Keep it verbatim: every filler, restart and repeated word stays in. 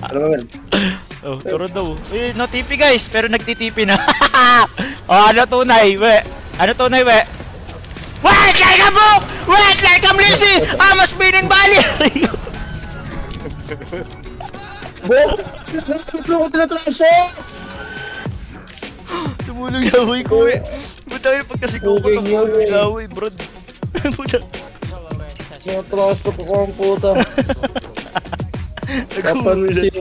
Ano ba man? Oh, turo daw. Eh, no T P guys, pero nagti-T P na. Oh, ano tunay, we? Ano tunay, we? Wait like a book! Wait like a Lizzy! I'm a spinning bally! Bo! Nagsusunod ako tinataas eh! Tumulong yahoy ko eh. Buta yun pag kasi ko ko Okay, tumulong okay. yahoy, bro. Buta. Tinataas ko ko ang puta. Kapan